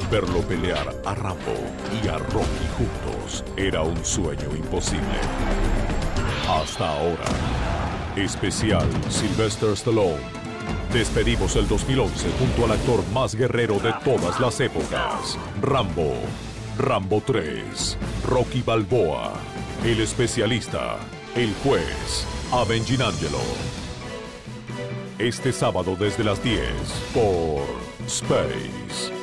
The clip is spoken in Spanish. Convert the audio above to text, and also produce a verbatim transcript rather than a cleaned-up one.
Verlo pelear a Rambo y a Rocky juntos era un sueño imposible. Hasta ahora. Especial Sylvester Stallone. Despedimos el dos mil once junto al actor más guerrero de todas las épocas. Rambo. Rambo tres. Rocky Balboa. El especialista. El juez. Avenging Angelo. Este sábado desde las diez por Space.